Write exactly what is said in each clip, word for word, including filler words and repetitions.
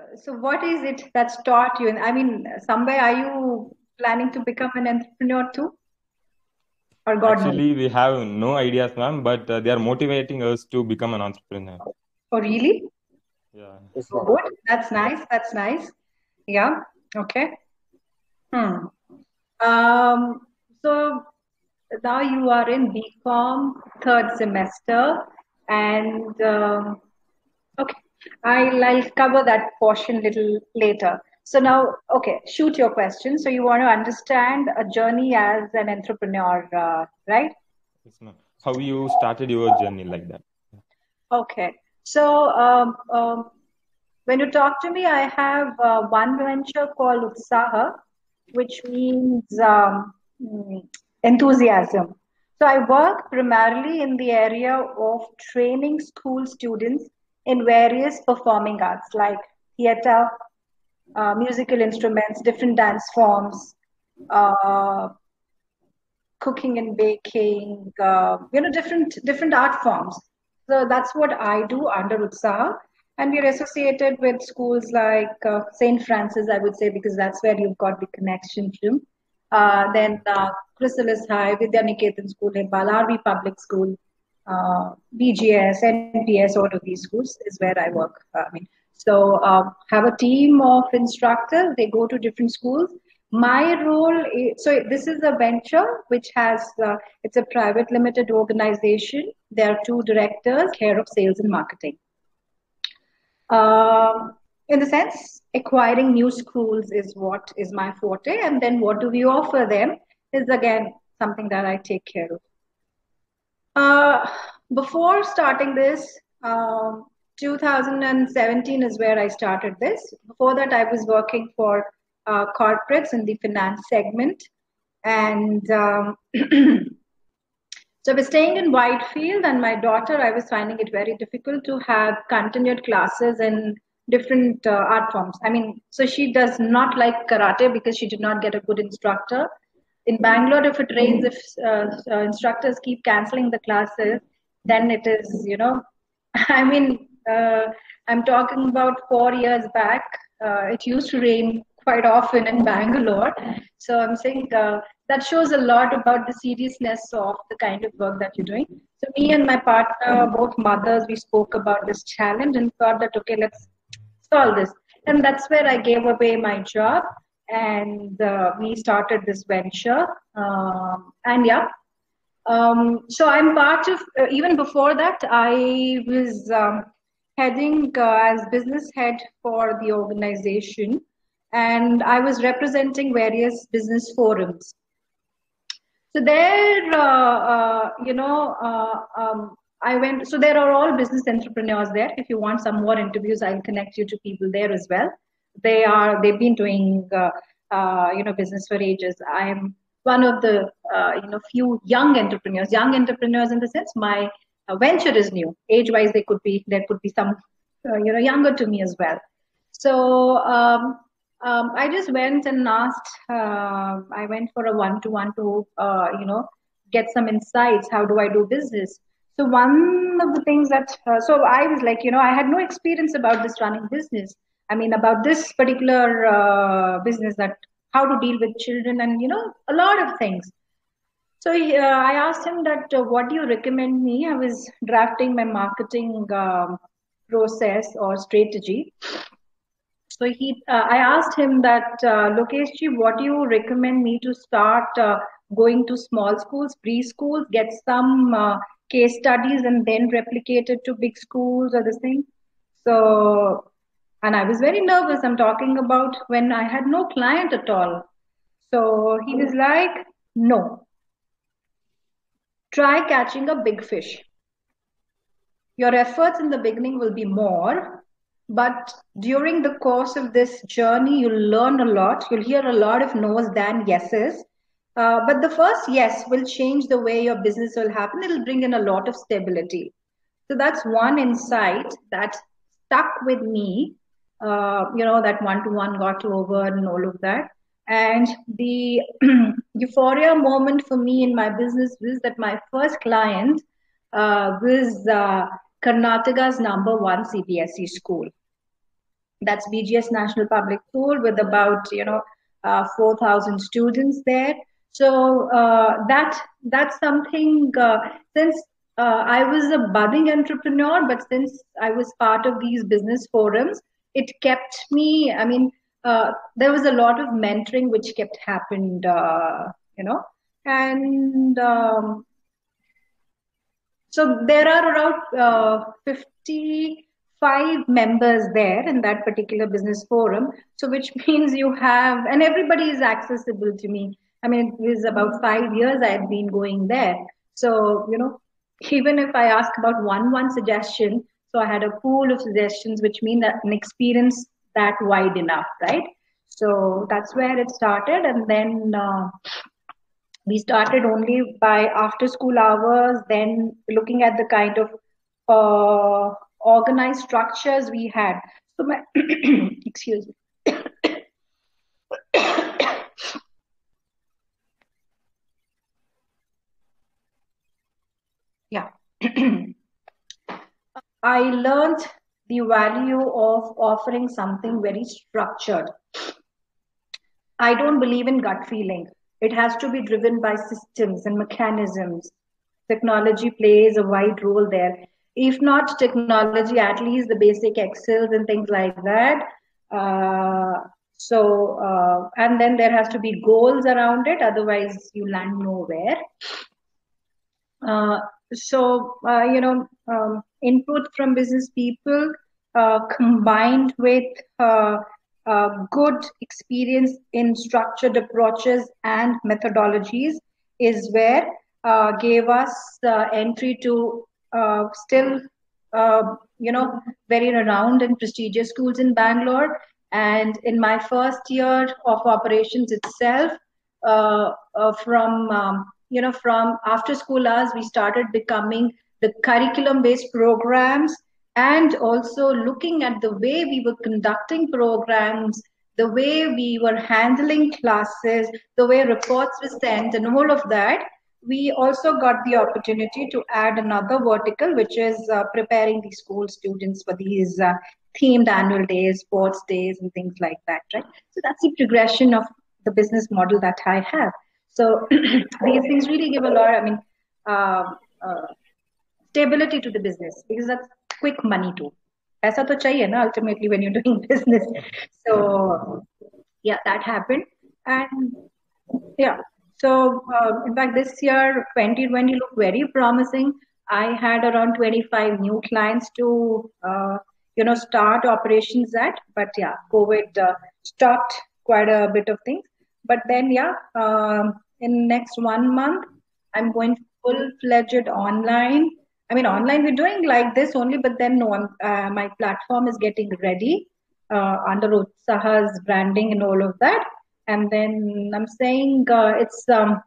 So what is it that's taught you? And I mean, somewhere are you planning to become an entrepreneur too? Or God knows? Actually, we have no ideas, ma'am, but uh, they are motivating us to become an entrepreneur. Oh, really? Yeah. Oh, good. That's nice. That's nice. Yeah. Okay. Hmm. Um, so now you are in BCom third semester, and um, okay, I'll, I'll cover that portion little later. So now, okay, shoot your question. So you want to understand a journey as an entrepreneur, uh, right? Yes, ma'am. How you started your journey like that? Okay. So um, um, when you talk to me, I have uh, one venture called Utsaha, which means um, mm, enthusiasm. So I work primarily in the area of training school students in various performing arts like theater, uh, musical instruments, different dance forms, uh, cooking and baking, uh, you know, different different art forms. So that's what I do under Utsaha. And we're associated with schools like uh, Saint Francis, I would say, because that's where you've got the connection to. Uh, then uh, Chrysalis High, Vidya Niketan School, Nepal, R V Public School, uh, B G S, N P S, all of these schools is where I work. Uh, I mean, so um, have a team of instructors. They go to different schools. My role is, so this is a venture which has uh, it's a private limited organization. There are two directors, care of sales and marketing. Um, in the sense, acquiring new schools is what is my forte, and then what do we offer them is again something that I take care of. Uh, Before starting this, um, two thousand seventeen is where I started this. Before that, I was working for uh, corporates in the finance segment. And um, so I was staying in Whitefield, and my daughter, I was finding it very difficult to have continued classes in different uh, art forms. I mean, so she does not like karate because she did not get a good instructor. In Bangalore, if it rains, if uh, uh, instructors keep canceling the classes, then it is, you know, I mean, uh, I'm talking about four years back. Uh, it used to rain quite often in Bangalore. So I'm saying uh, that shows a lot about the seriousness of the kind of work that you're doing. So me and my partner, both mothers, we spoke about this challenge and thought that, okay, let's solve this. And that's where I gave away my job and uh, we started this venture. Um, and yeah, um, so I'm part of, uh, even before that, I was um, heading uh, as business head for the organization, and I was representing various business forums. So there, uh, uh, you know, uh, um, I went, so there are all business entrepreneurs there. If you want some more interviews, I'll connect you to people there as well. They are, they've been doing, uh, uh, you know, business for ages. I'm one of the, uh, you know, few young entrepreneurs, young entrepreneurs in the sense my uh, venture is new. Age-wise, they could be, there could be some, uh, you know, younger to me as well. So, um, um, I just went and asked. Uh, I went for a one-to-one to, uh, you know, get some insights. How do I do business? So one of the things that, uh, so I was like, you know, I had no experience about this running business. I mean, about this particular uh, business, that how to deal with children and, you know, a lot of things. So uh, I asked him that, uh, what do you recommend me? I was drafting my marketing um, process or strategy. So he, uh, I asked him that, uh, Lokeshji, what do you recommend me to start uh, going to small schools, preschools, get some uh, case studies and then replicate it to big schools or this thing? So, and I was very nervous. I'm talking about when I had no client at all. So he was like, no, try catching a big fish. Your efforts in the beginning will be more, but during the course of this journey, you'll learn a lot. You'll hear a lot of no's than yeses. Uh, but the first yes will change the way your business will happen. It'll bring in a lot of stability. So that's one insight that stuck with me. Uh, you know, that one to one got over and all of that. And the euphoria moment for me in my business was that my first client uh, was uh, Karnataka's number one C B S E school. That's B G S National Public School with about, you know, uh, four thousand students there. So uh, that that's something, uh, since uh, I was a budding entrepreneur, but since I was part of these business forums, it kept me, I mean, uh, there was a lot of mentoring which kept happened, uh, you know, and um, so there are around uh, fifty-five members there in that particular business forum. So which means you have, and everybody is accessible to me. I mean, it was about five years I had been going there. So, you know, even if I ask about one one suggestion, so I had a pool of suggestions, which mean that an experience that wide enough, right? So that's where it started, and then. Uh, we started only by after school hours, then looking at the kind of uh, organized structures we had. So my excuse me. Yeah. I learned the value of offering something very structured. I don't believe in gut feeling. It has to be driven by systems and mechanisms. Technology plays a wide role there. If not technology, at least the basic Excels and things like that. Uh, so, uh, and then there has to be goals around it. Otherwise, you land nowhere. Uh, so, uh, you know, um, input from business people uh, combined with uh, uh, good experience in structured approaches and methodologies is where uh, gave us uh, entry to uh, still, uh, you know, very renowned and prestigious schools in Bangalore. And in my first year of operations itself, uh, uh, from um, you know, from after school hours, we started becoming the curriculum based programs, and also looking at the way we were conducting programs, the way we were handling classes, the way reports were sent, and all of that. We also got the opportunity to add another vertical, which is uh, preparing the school students for these uh, themed annual days, sports days, and things like that, right? So that's the progression of the business model that I have. So these things really give a lot, I mean, uh, uh, stability to the business, because that's quick money too. Aisa to chahiye na, ultimately, when you're doing business. So yeah, that happened. And yeah, so uh, in fact, this year, twenty twenty looked very promising. I had around twenty-five new clients to, uh, you know, start operations at, but yeah, COVID uh, stopped quite a bit of things. But then, yeah, um, in next one month, I'm going full-fledged online. I mean, online we're doing like this only, but then no, uh, my platform is getting ready uh, under Utsaha's branding and all of that. And then I'm saying uh, it's um,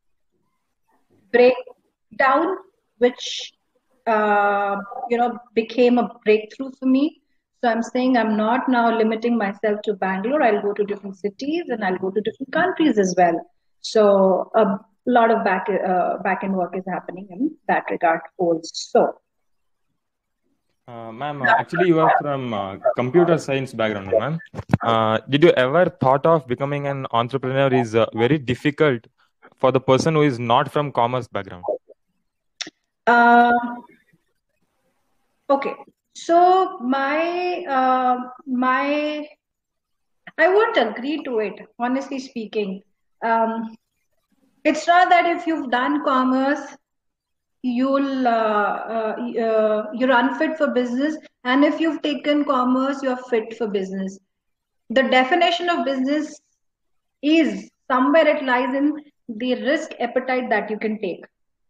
breakdown, which uh, you know became a breakthrough for me. So I'm saying I'm not now limiting myself to Bangalore. I'll go to different cities and I'll go to different countries as well. So a lot of back uh, back end work is happening in that regard also. Uh, ma'am, uh, actually you are from uh, computer science background, ma'am. Uh, did you ever thought of becoming an entrepreneur is uh, very difficult for the person who is not from commerce background? Uh, okay. So my uh, my I won't agree to it, honestly speaking. Um, it's not that if you've done commerce, you'll uh, uh, uh, you're unfit for business, and if you've taken commerce, you're fit for business. The definition of business is somewhere it lies in the risk appetite that you can take,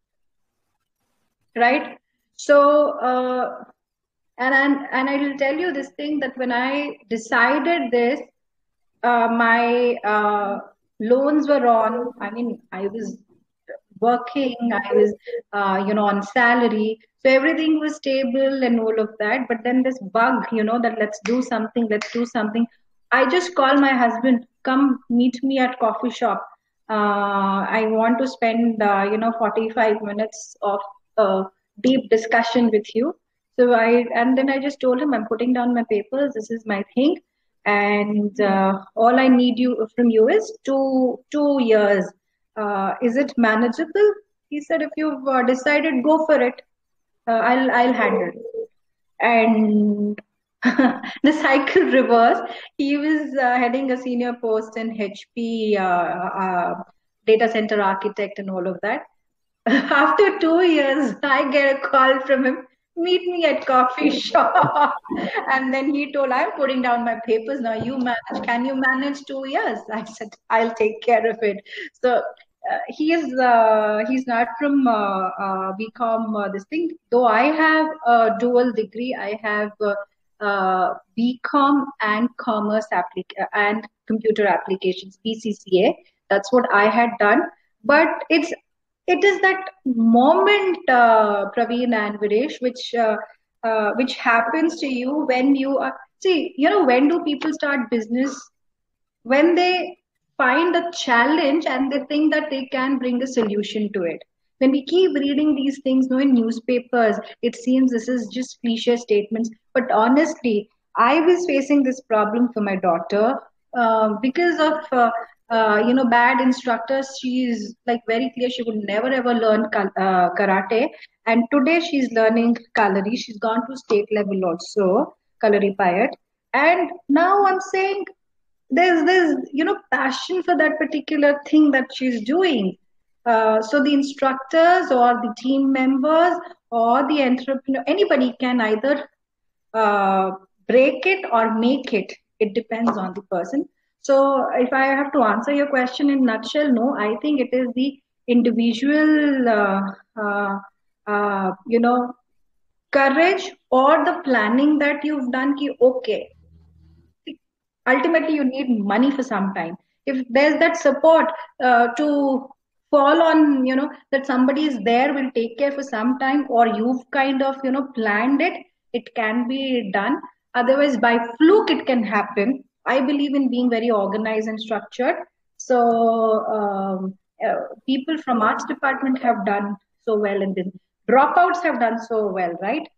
right? So. Uh, And, and and I will tell you this thing, that when I decided this, uh, my uh, loans were on. I mean, I was working. I was, uh, you know, on salary, so everything was stable and all of that. But then this bug, you know, that let's do something, let's do something. I just called my husband, come meet me at coffee shop. Uh, I want to spend, uh, you know, forty-five minutes of uh, deep discussion with you. So I, and then I just told him, I'm putting down my papers. This is my thing. And uh, all I need you from you is two, two years. Uh, is it manageable? He said, if you've uh, decided, go for it. Uh, I'll, I'll handle it. And the cycle reversed. He was uh, heading a senior post in H P, uh, uh, data center architect and all of that. After two years, I get a call from him, meet me at coffee shop. And then he told, I'm putting down my papers now. You manage. Can you manage two years? I said, I'll take care of it. So uh, he is, uh, he's not from uh, uh, B Com, uh, this thing. Though I have a dual degree, I have uh, uh, B Com and commerce applic- and computer applications, B C C A. That's what I had done. But it's it is that moment, uh, Praveen and Videsh, which uh, uh, which happens to you when you are, see, you know, when do people start business? When they find a challenge and they think that they can bring a solution to it. When we keep reading these things, no, in newspapers, it seems this is just cliche statements. But honestly, I was facing this problem for my daughter uh, because of uh, uh, you know, bad instructors. She's like very clear she would never ever learn uh, karate, and today she's learning Kalari. She's gone to state level also, Kalari Payat, and now I'm saying there's this, you know, passion for that particular thing that she's doing. Uh, so the instructors or the team members or the entrepreneur, anybody can either uh, break it or make it. It depends on the person. So if I have to answer your question in nutshell, no, I think it is the individual, uh, uh, uh, you know, courage or the planning that you've done. Ki, okay, ultimately you need money for some time. If there's that support uh, to fall on, you know, that somebody is there, will take care for some time, or you've kind of, you know, planned it, it can be done. Otherwise, by fluke, it can happen. I believe in being very organized and structured. So um, uh, people from arts department have done so well, and then dropouts have done so well, right?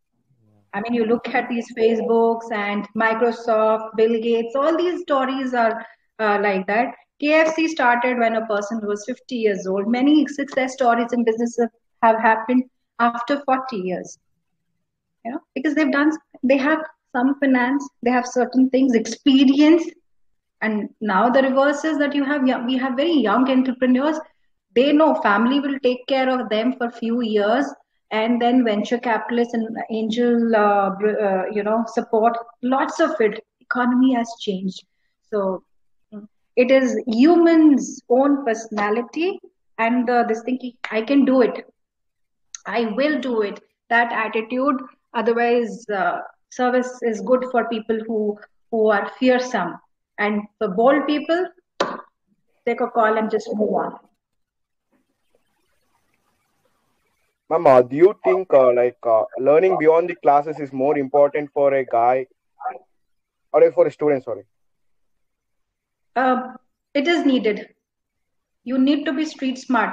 I mean, you look at these Facebooks and Microsoft, Bill Gates, all these stories are uh, like that. K F C started when a person was fifty years old. Many success stories in businesses have happened after forty years. You know, because they've done, they have some finance, they have certain things, experience. And now the reverse is that you have, we have very young entrepreneurs. They know family will take care of them for a few years. And then venture capitalists and angel, uh, uh, you know, support, lots of it. Economy has changed. So it is humans' own personality and uh, this thinking, I can do it. I will do it. That attitude. Otherwise, uh, service is good for people who, who are fearsome. And for bold people, take a call and just move on. Ma'am, uh, do you think uh, like uh, learning beyond the classes is more important for a guy or for a student? Sorry. Uh, it is needed. You need to be street smart.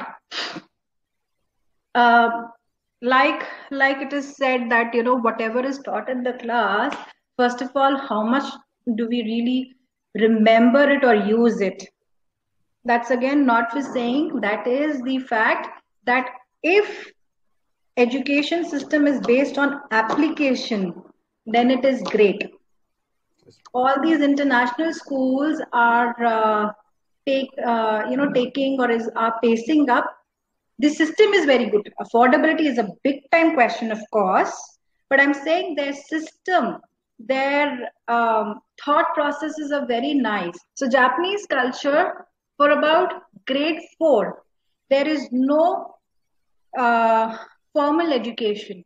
Uh, like like it is said that, you know, whatever is taught in the class, first of all, how much do we really remember it or use it? That's again not for saying. That is the fact that if education system is based on application, then it is great. All these international schools are uh, take uh, you know taking or is are pacing up. The system is very good. Affordability is a big time question, of course, but I'm saying their system, their um, thought processes are very nice. So Japanese culture, for about grade four, there is no uh, formal education.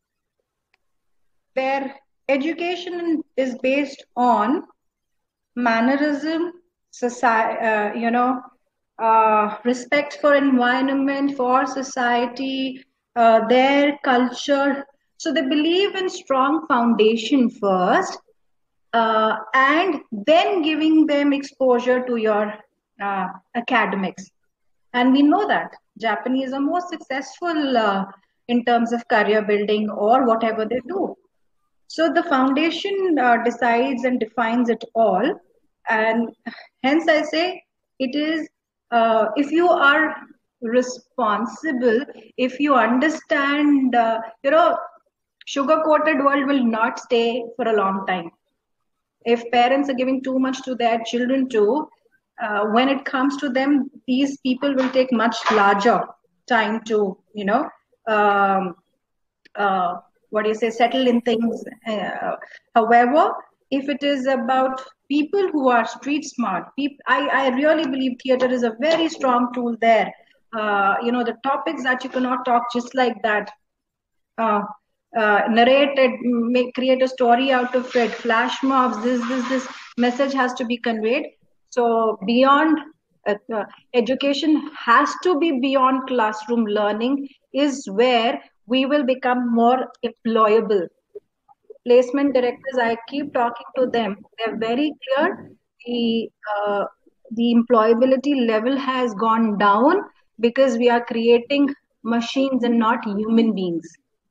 Their education is based on mannerism, society, uh, you know, uh, respect for environment, for society, uh, their culture. So they believe in strong foundation first, uh, and then giving them exposure to your uh, academics. And we know that Japanese are more successful uh, in terms of career building or whatever they do. So the foundation uh, decides and defines it all. And hence I say it is, uh, if you are responsible, if you understand, uh, you know, sugar-coated world will not stay for a long time. If parents are giving too much to their children too, uh, when it comes to them, these people will take much larger time to, you know, um, uh, what do you say, settle in things. Uh, however, if it is about people who are street smart, people, I, I really believe theater is a very strong tool there. Uh, you know, the topics that you cannot talk just like that. Uh, uh, narrate it, make, create a story out of it, flash mobs, this, this, this message has to be conveyed. So beyond uh, uh, education has to be beyond classroom learning is where we will become more employable. Placement directors, I keep talking to them. They're very clear. The, uh, the employability level has gone down because we are creating machines and not human beings.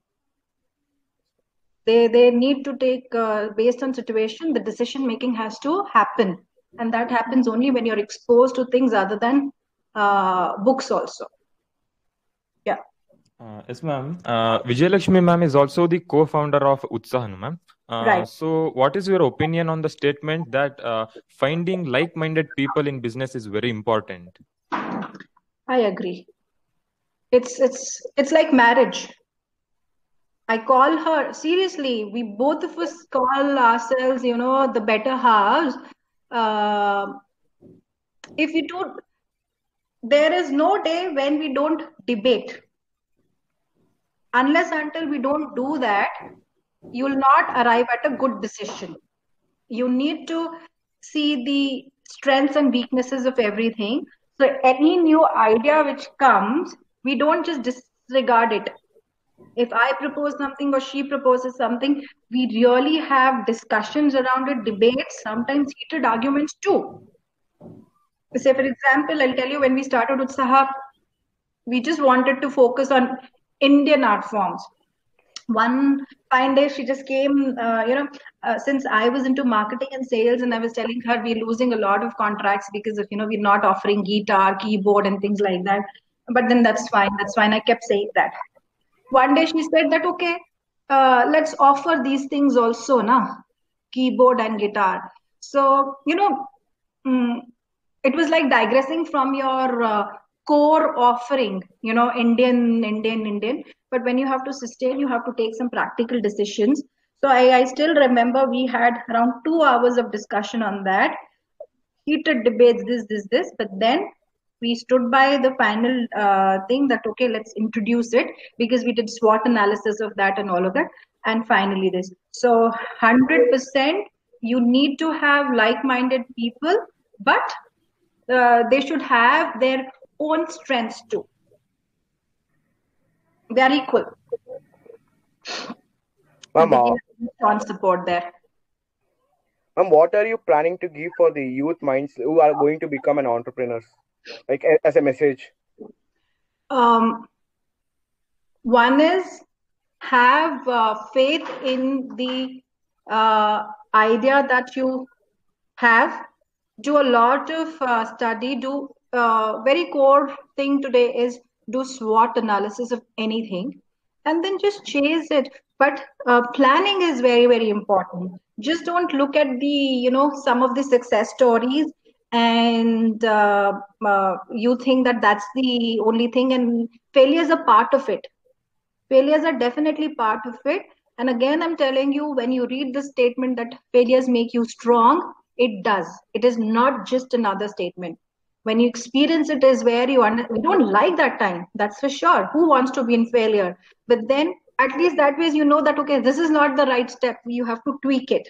They, they need to take, uh, based on situation, the decision making has to happen. And that happens only when you're exposed to things other than uh, books also. Yeah. Uh, yes, ma'am. Uh, Vijayalakshmi ma'am is also the co-founder of Utsahanu, ma'am. Uh, right. So what is your opinion on the statement that uh, finding like-minded people in business is very important? I agree. It's, it's, it's like marriage. I call her, seriously, we both of us call ourselves, you know, the better halves. Uh, if you do, there is no day when we don't debate. Unless until we don't do that, you will not arrive at a good decision. You need to see the strengths and weaknesses of everything. So any new idea which comes, we don't just disregard it. If I propose something or she proposes something, we really have discussions around it, debates, sometimes heated arguments too. Say, for example, I'll tell you, when we started Utsaha, we just wanted to focus on Indian art forms. One fine day, she just came, uh, you know, uh, since I was into marketing and sales, and I was telling her we're losing a lot of contracts because of, you know, we're not offering guitar, keyboard, and things like that. But then that's fine. That's fine. I kept saying that. One day she said that, okay, uh, let's offer these things also, na? Keyboard and guitar. So, you know, mm, it was like digressing from your uh, core offering, you know, Indian, Indian, Indian. But when you have to sustain, you have to take some practical decisions. So I, I still remember we had around two hours of discussion on that. Heated debates, this, this, this. But then we stood by the final uh, thing that, okay, let's introduce it, because we did SWOT analysis of that and all of that. And finally this. So one hundred percent you need to have like-minded people, but uh, they should have their own strengths too. They are equal. Ma'am, on support there. Ma'am, what are you planning to give for the youth minds who are going to become an entrepreneurs? Like as a message. Um, one is have uh, faith in the uh, idea that you have. Do a lot of uh, study. Do uh, very core thing today is do SWOT analysis of anything, and then just chase it. But uh, planning is very, very important. Just don't look at the, you know, some of the success stories and uh, uh, you think that that's the only thing, and failures are part of it. Failures are definitely part of it. And again, I'm telling you, when you read the statement that failures make you strong, it does. It is not just another statement. When you experience it is where you, under- you don't like that time. That's for sure. Who wants to be in failure? But then at least that way you know that, okay, this is not the right step. You have to tweak it.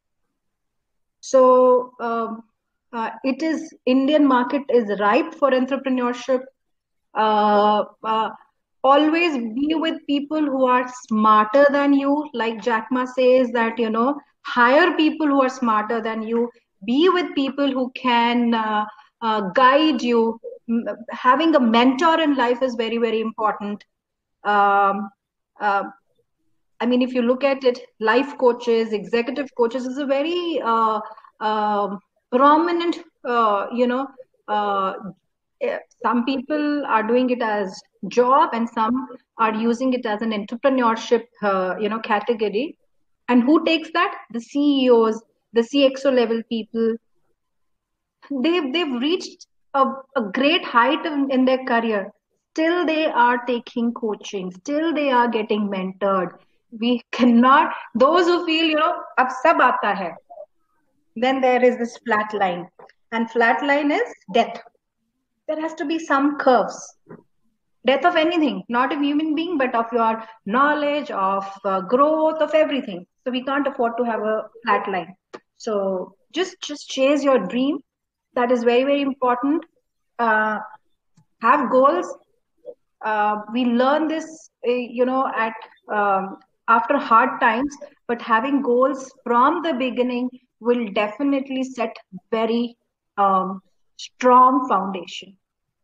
So um, uh, it is, Indian market is ripe for entrepreneurship. Uh, uh, always be with people who are smarter than you. Like Jack Ma says that, you know, hire people who are smarter than you. Be with people who can uh, uh, guide you. Having a mentor in life is very, very important. Um, uh, I mean, if you look at it, life coaches, executive coaches is a very uh, uh, prominent, uh, you know, uh, some people are doing it as job and some are using it as an entrepreneurship, uh, you know, category. And who takes that? The C E Os, the C X O level people. They've, they've reached a, a great height in, in their career. Still, they are taking coaching. Still, they are getting mentored. We cannot, those who feel, you know, ab sab aata hai, then there is this flat line. And flat line is death. There has to be some curves. Death of anything, not of human being, but of your knowledge, of uh, growth, of everything. So we can't afford to have a flat line. So just just chase your dream. That is very, very important. Uh, have goals. Uh, we learn this, uh, you know, at um, after hard times, but having goals from the beginning will definitely set very um, strong foundation.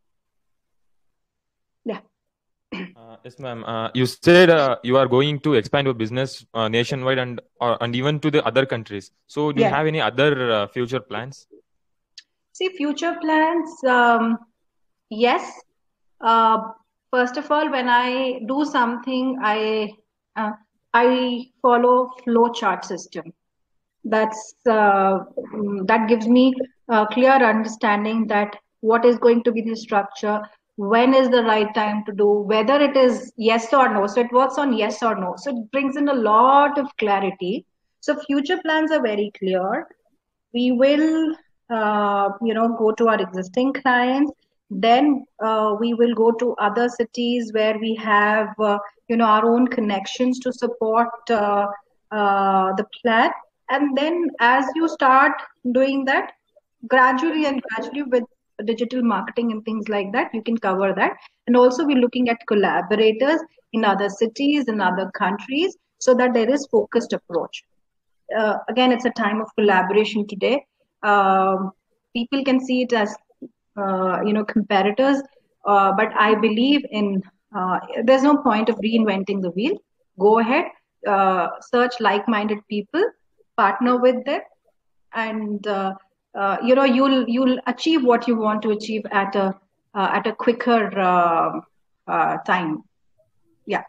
Yeah. Uh, yes, ma'am. Uh, you said uh, you are going to expand your business uh, nationwide and uh, and even to the other countries. So, do Yeah. you have any other uh, future plans? See, future plans. Um, yes. Uh, first of all, when I do something, I uh, I follow flow chart system. That's uh, mm, that gives me a clear understanding that what is going to be the structure, when is the right time to do, whether it is yes or no. So it works on yes or no. So it brings in a lot of clarity. So future plans are very clear. We will, uh, you know, go to our existing clients. Then uh, we will go to other cities where we have, uh, you know, our own connections to support uh, uh, the plan. And then as you start doing that, gradually and gradually with digital marketing and things like that, you can cover that. And also we're looking at collaborators in other cities, in other countries, so that there is focused approach. Uh, again, it's a time of collaboration today. Um, people can see it as, uh, you know, competitors, uh, but I believe in, uh, there's no point of reinventing the wheel. Go ahead, uh, search like-minded people, partner with them, and uh, uh, you know, you'll you'll achieve what you want to achieve at a uh, at a quicker uh, uh, time. Yeah.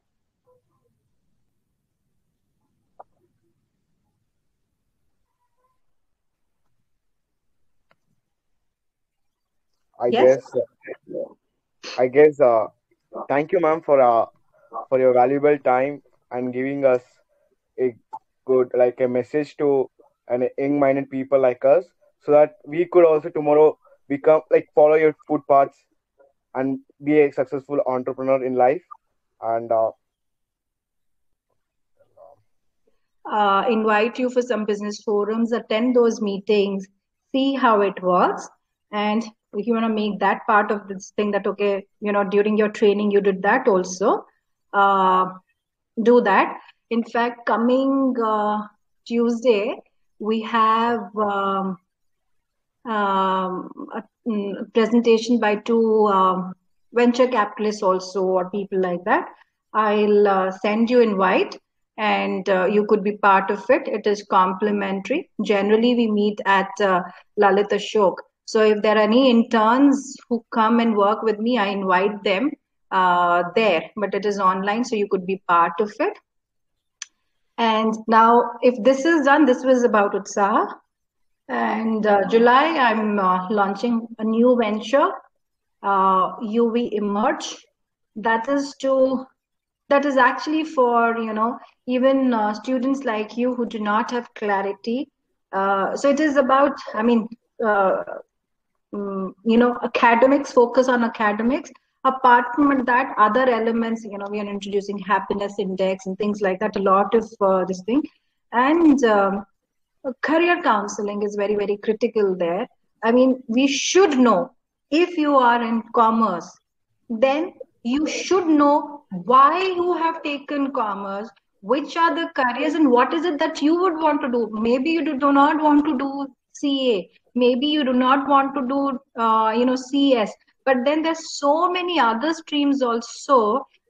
I Yes. guess, I guess, uh, thank you, ma'am, for uh, for your valuable time and giving us a good, like a message to an young-minded people like us, so that we could also tomorrow become like follow your footpaths and be a successful entrepreneur in life. And uh, Uh, invite you for some business forums, attend those meetings, see how it works. And if you want to make that part of this thing that, okay, you know, during your training, you did that also, uh, do that. In fact, coming uh, Tuesday, we have um, um, a, mm, presentation by two um, venture capitalists also, or people like that. I'll uh, send you invite, and uh, you could be part of it. It is complimentary. Generally, we meet at uh, Lalit Ashok. So if there are any interns who come and work with me, I invite them uh, there. But it is online, so you could be part of it. And now, if this is done, this was about Utsaha. And uh, July, I'm uh, launching a new venture, uh, U V Emerge. That is to that is actually for, you know, even uh, students like you who do not have clarity. Uh, so it is about, I mean, uh, um, you know, academics, focus on academics. Apart from that, other elements, you know, we are introducing happiness index and things like that, a lot of uh, this thing. And um, career counseling is very, very critical there. I mean, we should know, if you are in commerce, then you should know why you have taken commerce, which are the careers, and what is it that you would want to do. Maybe you do not want to do C A, maybe you do not want to do, uh, you know, C S, but then there's so many other streams also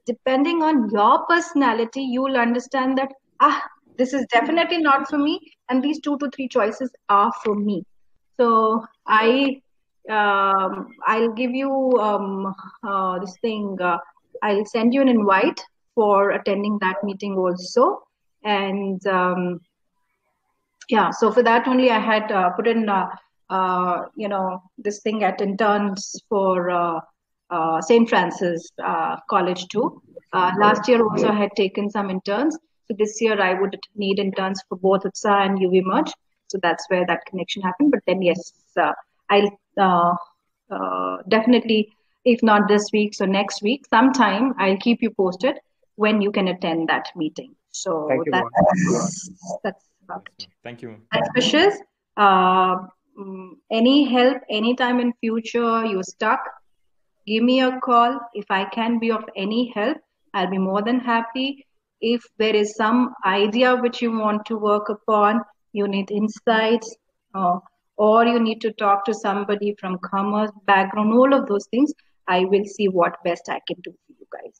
depending on your personality, you'll understand that, ah, this is definitely not for me, and these two to three choices are for me. So I, um, I'll give you um, uh, this thing. Uh, I'll send you an invite for attending that meeting also, and um, yeah. So for that only, I had uh, put in, uh, uh, you know, this thing at interns for uh, uh, Saint Francis uh, College too. Uh, last year also I had taken some interns. So this year I would need interns for both U T S A and U V Merge. So that's where that connection happened. But then yes, uh, I'll uh, uh, definitely, if not this week, so next week, sometime I'll keep you posted when you can attend that meeting. So Thank you, ma'am. that's that's about it. Thank you. Best wishes. Uh, mm, any help, anytime in future you're stuck, give me a call. If I can be of any help, I'll be more than happy. If there is some idea which you want to work upon, you need insights, uh, or you need to talk to somebody from commerce background, all of those things, I will see what best I can do for you guys.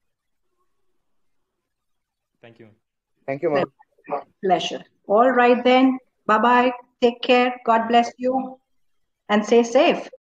Thank you. Thank you, ma'am. Pleasure. All right then. Bye bye. Take care. God bless you. And stay safe.